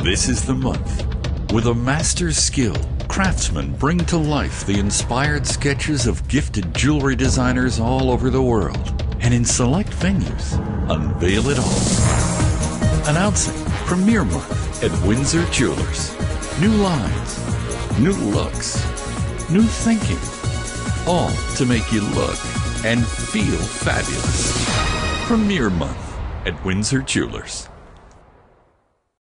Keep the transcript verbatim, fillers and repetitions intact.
This is the month. With a master's skill, craftsmen bring to life the inspired sketches of gifted jewelry designers all over the world, and in select venues, unveil it all. Announcing Premiere Month at Windsor Jewelers. New lines, new looks, new thinking, all to make you look and feel fabulous. Premiere Month at Windsor Jewelers.